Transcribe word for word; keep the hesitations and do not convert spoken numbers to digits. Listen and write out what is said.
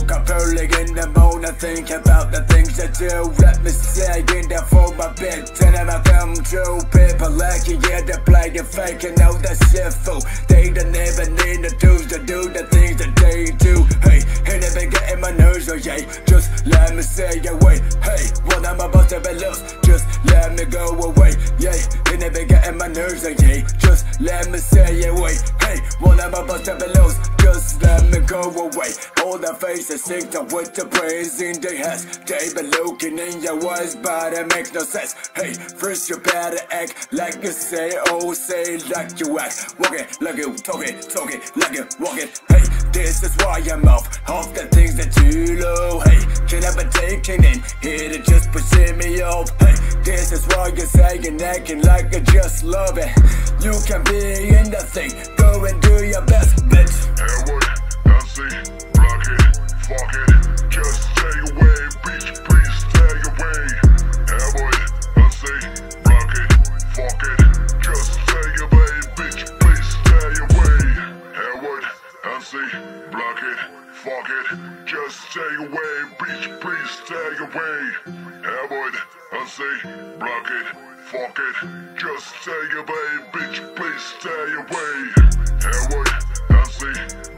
woke up early in the morning, think about the things I do. Let me say in there for my bed, and I come true. People like you, yeah, they play the fake and know that shit fool. They don't even need the tools to do the things that they do. Hey, and they been getting my nerves, oh yeah. Just let me say away. Hey, when I'm about to be lost, just let me go away. Yeah, and they been getting my nerves, oh yeah. Just let me say away. Hey, when I'm about to be lost, just let me go away. All the faces synced up with the brains in their heads. They been looking in your eyes, but it makes no sense. Hey, first you better act like you say, oh say like you act. Walk it like you talk it, talk it like you walk it. Hey, this is why I'm off of the things that you know. Hey, can I be taken in? Here to just pushing me off. Hey, this is why you're saying acting like you just love it. You can be in the thing, go and do your best, bitch. And what I see, block it, fuck it, just stay away, bitch, please stay away. And what I see, block it, fuck it, just stay away, bitch, please stay away. And what I see, block it, fuck it, just stay away, bitch, please stay away. And what I see, block it, fuck it, just stay away, bitch, please stay away. And what I see,